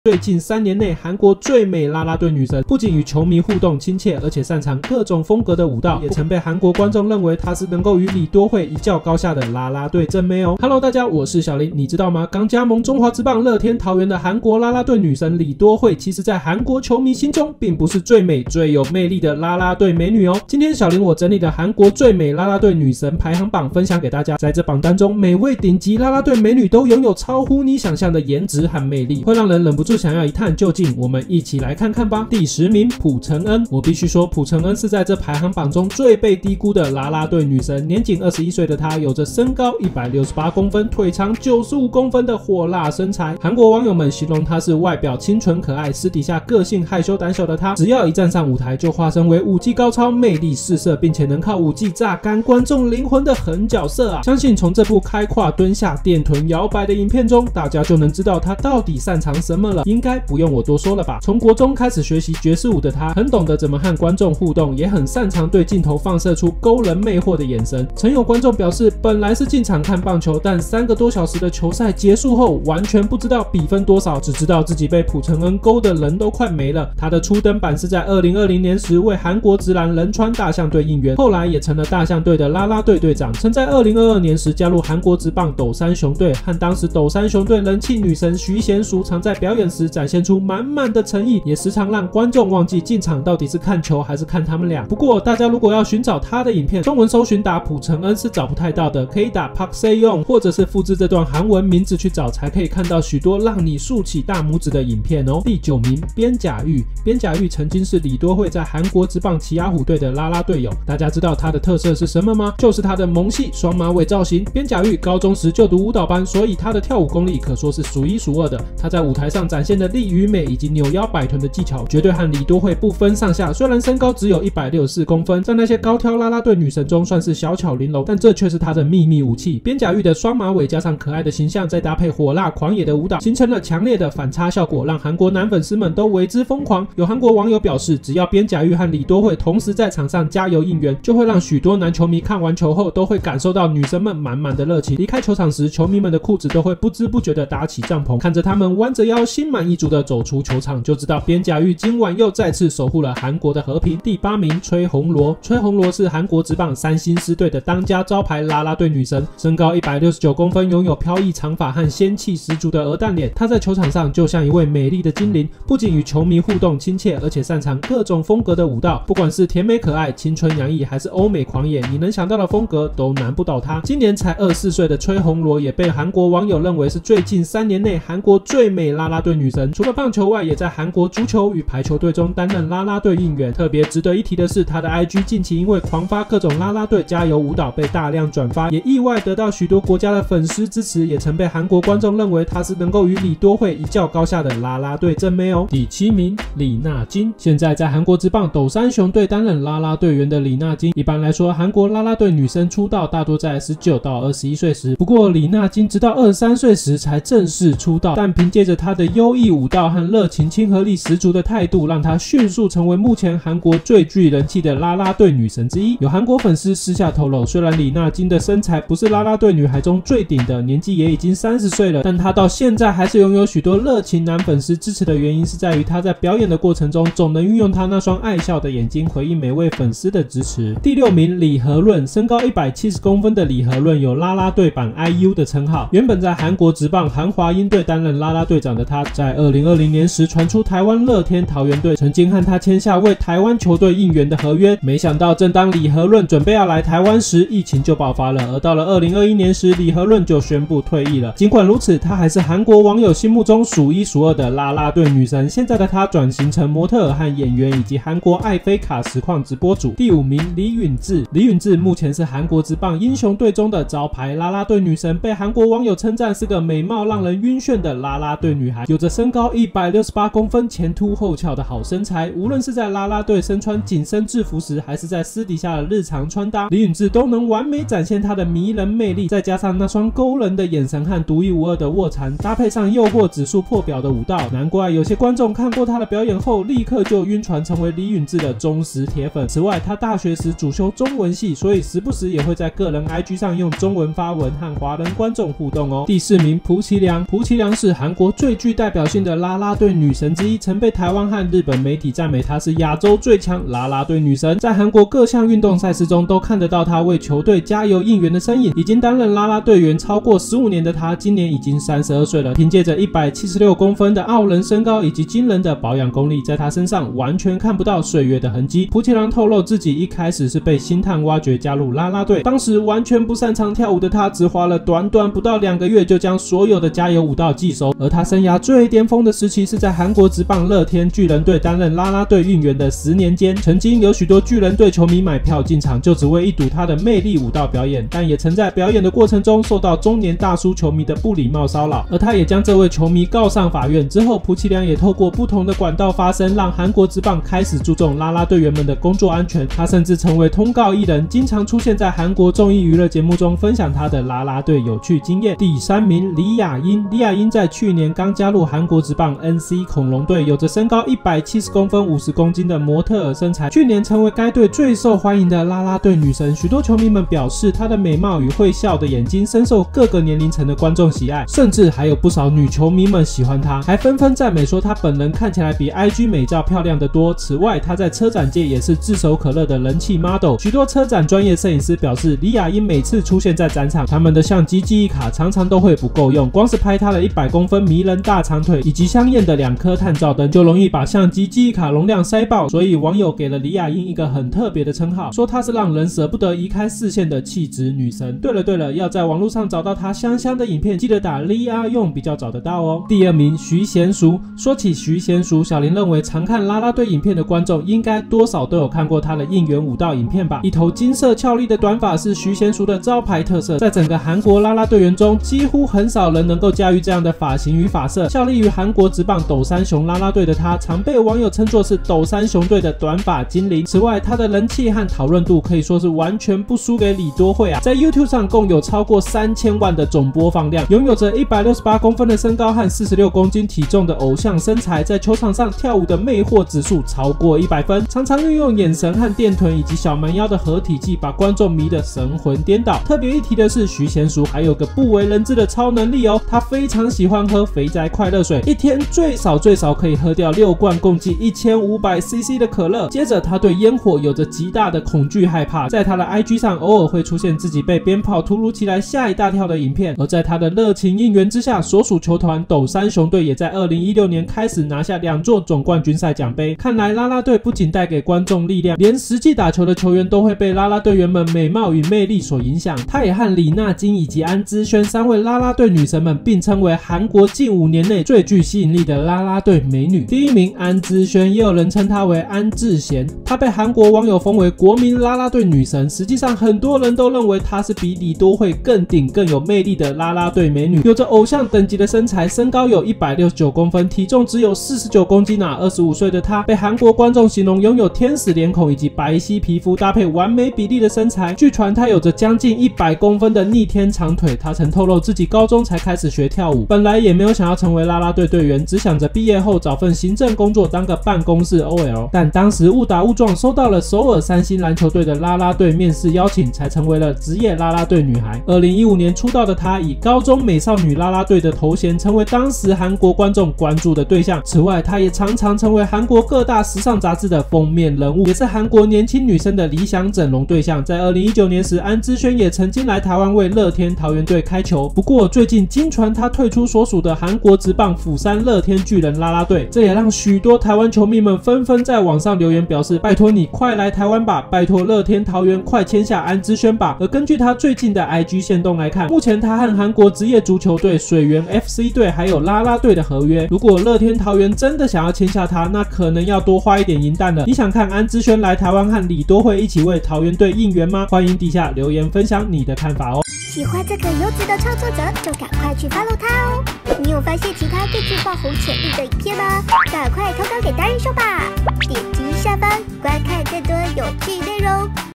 最近3年内，韩国最美啦啦队女神不仅与球迷互动亲切，而且擅长各种风格的舞蹈，也曾被韩国观众认为她是能够与李多惠一较高下的啦啦队正妹哦。Hello， 大家，我是小林，你知道吗？刚加盟中华职棒乐天桃园的韩国啦啦队女神李多惠，其实在韩国球迷心中并不是最美、最有魅力的啦啦队美女哦。今天小林我整理了韩国最美啦啦队女神排行榜，分享给大家。在这榜单中，每位顶级啦啦队美女都拥有超乎你想象的颜值和魅力，会让人忍不住想要一探究竟。我们一起来看看吧。第10名，朴成恩。我必须说，朴成恩是在这排行榜中最被低估的啦啦队女神。年仅21岁的她，有着身高168公分、腿长95公分的火辣身材。韩国网友们形容她是外表清纯可爱，私底下个性害羞胆小的她，只要一站上舞台，就化身为舞技高超、魅力四射，并且能靠舞技榨干观众灵魂的狠角色啊！相信从这部开胯蹲下、垫臀摇摆的影片中，大家就能知道她到底擅长什么了。应该不用我多说了吧？从国中开始学习爵士舞的她，很懂得怎么和观众互动，也很擅长对镜头放射出勾人魅惑的眼神。曾有观众表示，本来是进场看棒球，但3个多小时的球赛结束后，完全不知道比分多少，只知道自己被朴成恩勾的人都快没了。她的初登板是在2020年时为韩国职篮仁川大象队应援，后来也成了大象队的啦啦队队长。曾在2022年时加入韩国职棒斗山熊队，和当时斗山熊队人气女神徐贤淑常在表演时展现出满满的诚意，也时常让观众忘记进场到底是看球还是看他们俩。不过大家如果要寻找她的影片，中文搜寻打朴成恩是找不太到的，可以打 Park Se-young 或者是复制这段韩文名字去找，才可以看到许多让你竖起大拇指的影片哦。第9名，边甲玉。边甲玉曾经是李多惠在韩国职棒奇亚虎队的啦啦队友，大家知道她的特色是什么吗？就是她的萌系双马尾造型。边甲玉高中时就读舞蹈班，所以她的跳舞功力可说是数1数2的。她在舞台上展现的力与美以及扭腰摆臀的技巧，绝对和李多惠不分上下。虽然身高只有164公分，在那些高挑啦啦队女神中算是小巧玲珑，但这却是她的秘密武器。边甲玉的双马尾加上可爱的形象，再搭配火辣狂野的舞蹈，形成了强烈的反差效果，让韩国男粉丝们都为之疯狂。有韩国网友表示，只要边甲玉和李多惠同时在场上加油应援，就会让许多男球迷看完球后都会感受到女神们满满的热情。离开球场时，球迷们的裤子都会不知不觉地搭起帐篷，看着他们弯着腰心满意足地走出球场，就知道边甲玉今晚又再次守护了韩国的和平。第8名，崔红罗。崔红罗是韩国职棒三星狮队的当家招牌啦啦队女神，身高169公分，拥有飘逸长发和仙气十足的鹅蛋脸。她在球场上就像一位美丽的精灵，不仅与球迷互动亲切，而且擅长各种风格的舞蹈，不管是甜美可爱、青春洋溢，还是欧美狂野，你能想到的风格都难不倒她。今年才24岁的崔红罗也被韩国网友认为是最近3年内韩国最美啦啦队女神。除了棒球外，也在韩国足球与排球队中担任啦啦队应援。特别值得一提的是，她的 IG 近期因为狂发各种啦啦队加油舞蹈被大量转发，也意外得到许多国家的粉丝支持，也曾被韩国观众认为她是能够与李多惠一较高下的啦啦队正妹哦。第7名，李娜金。现在在韩国职棒斗山熊队担任啦啦队员的李娜金，一般来说韩国啦啦队女生出道大多在19到21岁时，不过李娜金直到23岁时才正式出道，但凭借着她的优异舞蹈和热情亲和力十足的态度，让她迅速成为目前韩国最具人气的啦啦队女神之一。有韩国粉丝私下透露，虽然李娜金的身材不是啦啦队女孩中最顶的，年纪也已经30岁了，但她到现在还是拥有许多热情男粉丝支持的原因，是在于她在表演的过程中总能运用她那双爱笑的眼睛回应每位粉丝的支持。第6名，李和润。身高170公分的李和润有啦啦队版 IU 的称号。原本在韩国职棒韩华鹰队担任啦啦队长的他，在2020年时传出台湾乐天桃园队曾经和他签下为台湾球队应援的合约。没想到正当李和润准备要来台湾时，疫情就爆发了，而到了2021年时，李和润就宣布退役了。尽管如此，他还是韩国网友心目中数1数2的啦啦队女神。现在的她转型成模特儿和演员，以及韩国艾菲卡实况直播主。第5名，李允智。李允智目前是韩国职棒英雄队中的招牌啦啦队女神，被韩国网友称赞是个美貌让人晕眩的啦啦队女孩，有着身高168公分、前凸后翘的好身材。无论是在啦啦队身穿紧身制服时，还是在私底下的日常穿搭，李允智都能完美展现她的迷人魅力。再加上那双勾人的眼神和独一无二的卧蚕，搭配上诱惑指数破表的舞蹈，难怪有些观众看过她的表演后，立刻就晕船，成为李允智的忠实铁粉。此外，她大学时主修中文系，所以时不时也会在个人 IG 上用中文发文和华人观众互动哦。第4名，朴其良。朴其良是韩国最具代表性的啦啦队女神之一，曾被台湾和日本媒体赞美她是亚洲最强啦啦队女神。在韩国各项运动赛事中都看得到她为球队加油应援的身影。已经担任啦啦队员超过15年的她，今年已经32岁了。凭借着176公分的傲人身高以及惊人的保养功力，在她身上完全看不到岁月的痕迹。朴启郎透露自己一开始是被星探挖掘加入啦啦队，当时完全不擅长跳舞的她，只花了短短不到2个月就将所有的加油舞蹈记熟。而她生涯最巅峰的时期是在韩国职棒乐天巨人队担任啦啦队运员的10年间，曾经有许多巨人队球迷买票进场，就只为一睹她的魅力舞蹈表演，但也曾在表演的过程中受到中年大叔球迷的不礼貌骚扰，而她也将这位球迷告上法院。之后朴启良也透过不同的管道发声，让韩国职棒开始注重啦啦队员们的工作安全。她甚至成为通告艺人，经常出现在韩国综艺娱乐节目中分享她的啦啦队有趣经验。第3名李雅英。李雅英在去年刚加入韩国职棒 NC 恐龙队，有着身高170公分50公斤的模特儿身材，去年成为该队最受欢迎的啦啦队女神。许多球迷们表示，她的美貌与会笑的眼睛深受各个年龄层的观众喜爱，甚至还有不少女球迷们喜欢她，还纷纷赞美说她本人看起来比 IG 美照漂亮得多。此外，她在车展界也是炙手可热的人气 model。许多车展专业摄影师表示，李雅英每次出现在展场，他们的相机记忆卡常常都会不够用，光是拍她的100公分迷人大长腿以及香艳的2颗探照灯，就容易把相机记忆卡容量塞爆。所以网友给了李雅英一个很特别的称号，说她是让人舍不得移开视线的气质女神。对了，要在网络上找到她香香的影片，记得打李阿用比较找得到哦。第2名徐贤淑。说起徐贤淑，小林认为常看啦啦队影片的观众应该多少都有看过她的应援舞蹈影片吧。一头金色俏丽的短发是徐贤淑的招牌特色，在整个韩国啦啦队员中，几乎很少人能够驾驭这样的发型与发色。效力于韩国职棒斗山熊啦啦队的她，常被网友称作是斗山熊队的短发精灵。此外，她的人气和讨论度可以说是完全不输给李多慧啊，在 YouTube 上共有超过3000万的总播放量，拥有着168公分的身高和46公斤体重的偶像身材，在球场上跳舞的魅惑指数超过100分，常常运用眼神和电臀以及小蛮腰的合体技，把观众迷得神魂颠倒。特别一提的是，徐贤淑还有个不为人知的超能力哦，她非常喜欢喝肥宅快乐水，一天最少可以喝掉6罐共计1500cc 的可乐。接着，她对烟火有着极大的恐惧害怕，在她的 IG 上偶尔会出现自己被鞭炮突如其来吓一大跳的影片。而在她的热情应援之下，所属球团斗山熊队也在2016年开始拿下2座总冠军赛奖杯。看来啦啦队不仅带给观众力量，连实际打球的球员都会被啦啦队员们美貌与魅力所影响。她也和李娜金以及安之轩3位啦啦队女神们并称为韩国近5年内最具吸引力的啦啦队美女。第1名安之轩，也有人称她为安智贤，她被韩国网友封为国民啦啦队女神。实际上，很多人都认为她是比李多慧更顶更有魅力的啦啦队美女，有着偶像等级的身材，身高有169公分，体重只有49公斤啊。25岁的她被韩国观众形容拥有天使脸孔以及白皙皮肤搭配完美比例的身材。据传她有着将近100公分的逆天长腿。她曾透露自己高中才开始学跳舞，本来也没有想要成为啦啦队队员，只想着毕业后找份行政工作当个办公室 OL。但当时误打误撞收到了首尔三星篮球队的啦啦队面试邀请，才成为了职业啦啦队女孩。2015年出道的她以高中美少女啦啦队的头衔，成为当时韩国观众关注的对象。此外，她也常常成为韩国各大时尚杂志的封面人物，也是韩国年轻女生的理想整容对象。在2019年时，安之轩也曾经来台湾为乐天桃园队开球。不过最近经传她退出所属的韩国职棒釜山乐天巨人啦啦队，这也让许多台湾球迷们纷纷在网上留言表示，拜托你快来台湾吧，拜托乐天桃园快签下安之轩吧。而根据她最近的 IG 限动来看，目前她和韩国职业足球队水源 FC 队还有啦啦队的合约，如果乐天桃园真的想要签下她，那可能要多花一点银弹了。你想看安之轩来台湾和李多慧一起为桃园队应援吗？欢迎底下留言分享你的看法哦。 喜欢这个优质的创作者，就赶快去 follow 他哦！你有发现其他更具爆红潜力的影片吗？赶快投稿给达人秀吧！点击下方观看更多有趣内容。